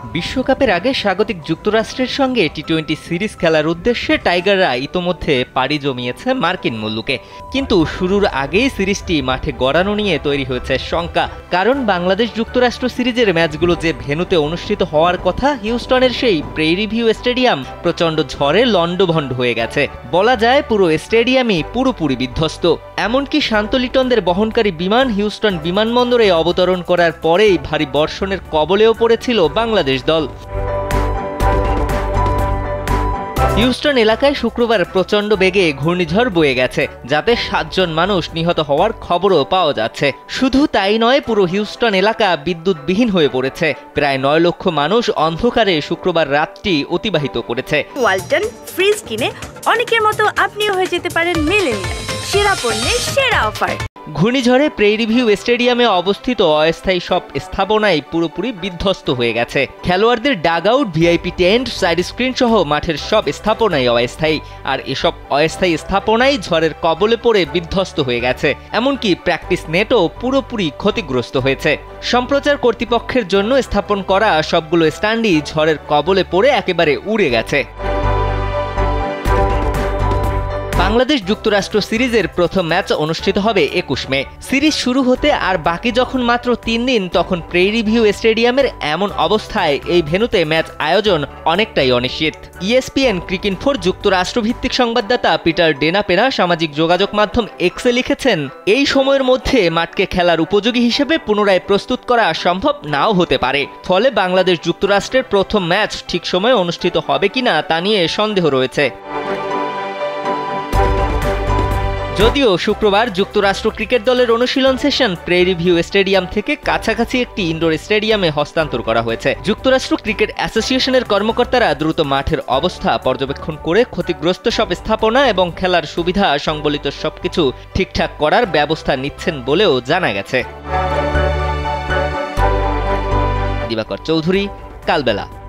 বিশ্বকাপের আগে স্বাগতিক যুক্তরাষ্ট্রের সঙ্গে টি-20 সিরিজ খেলার উদ্দেশ্যে টাইগাররা ইতোমধ্যে পাড়ি জমিয়েছে মার্কিন মুলুকে। কিন্তু শুরুর আগেই সিরিজটি মাঠে গড়ানো নিয়ে তৈরি হয়েছে শঙ্কা। কারণ বাংলাদেশ যুক্তরাষ্ট্র সিরিজের ম্যাচগুলো যে ভেন্যুতে অনুষ্ঠিত হওয়ার কথা, হিউস্টনের সেই প্রেইরি ভিউ স্টেডিয়াম প্রচণ্ড ঝড়ে লন্ডভন্ড হয়ে গেছে। বলা যায় পুরো স্টেডিয়ামই পুরোপুরি বিধ্বস্ত। এমনকি শান্ত লিটনদের বহনকারী বিমান হিউস্টন বিমানবন্দরে অবতরণ করার পরেই ভারী বর্ষণের কবলেও পড়েছিল বাংলাদেশ দল। হিউস্টন এলাকায় শুক্রবার প্রচণ্ড বেগে ঘূর্ণিঝড় বয়ে গেছে, যাতে 7 জন মানুষ নিহত হওয়ার খবরও পাওয়া যাচ্ছে। শুধু তাই নয়, পুরো হিউস্টন এলাকা বিদ্যুৎবিহীন হয়ে পড়েছে। প্রায় 9 লক্ষ মানুষ অন্ধকারে শুক্রবার রাতটি অতিবাহিত করেছে। ওয়ালটন ফ্রিজ কিনে অনেকের মতো আপনিও হয়ে যেতে পারেন মিলেনিয়াল। সেরা পণ্যের সেরা অফার। ঘূর্ণিঝড়ে প্রেইরি ভিউ স্টেডিয়ামে অবস্থিত অস্থায়ী সব স্থাপনাই পুরোপুরি বিধ্বস্ত হয়ে গেছে। খেলোয়াড়দের dugout, VIP tent, side screen সহ মাঠের সব স্থাপনাই অস্থায়ী। আর এসব অস্থায়ী স্থাপনাই ঝড়ের কবলে পড়ে বিধ্বস্ত হয়ে গেছে। এমনকি প্র্যাকটিস নেটও পুরোপুরি ক্ষতিগ্রস্ত হয়েছে। সম্প্রচার কর্তৃপক্ষের জন্য স্থাপন করা সবগুলো স্ট্যান্ডই ঝড়ের কবলে পড়ে একেবারে উড়ে গেছে। বাংলাদেশ যুক্তরাষ্ট্র সিরিজের প্রথম ম্যাচ অনুষ্ঠিত হবে 21 মে। সিরিজ শুরু হতে আর বাকি যখন মাত্র 3 দিন, তখন প্রেইরি ভিউ স্টেডিয়ামের এমন অবস্থায় এই ভেন্যুতে ম্যাচ আয়োজন অনেকটাই অনিশ্চিত। ESPN ক্রিকইনফোর যুক্তরাষ্ট্র ভিত্তিক সংবাদদাতা পিটার ডেনাপেনা সামাজিক যোগাযোগ মাধ্যম এক্সে লিখেছেন, এই সময়ের মধ্যে মাঠকে খেলার উপযোগী হিসেবে পুনরায় প্রস্তুত করা সম্ভব নাও হতে পারে। ফলে বাংলাদেশ যুক্তরাষ্ট্রের প্রথম ম্যাচ ঠিক সময়ে অনুষ্ঠিত হবে কিনা তা নিয়ে সন্দেহ রয়েছে। যদিও শুক্রবার যুক্তরাষ্ট্র ক্রিকেট দলের অনুশীলন সেশন প্রেইরি ভিউ স্টেডিয়াম থেকে কাছাকাছি একটি ইনডোর স্টেডিয়ামে হস্তান্তর করা হয়েছে। যুক্তরাষ্ট্র ক্রিকেট অ্যাসোসিয়েশনের কর্মকর্তারা দ্রুত মাঠের অবস্থা পর্যবেক্ষণ করে ক্ষতিগ্রস্ত সব স্থাপনা এবং খেলার সুবিধা সংবলিত সবকিছু ঠিকঠাক করার ব্যবস্থা নিচ্ছেন বলেও জানা গেছে। দিবাকর চৌধুরী, কালবেলা।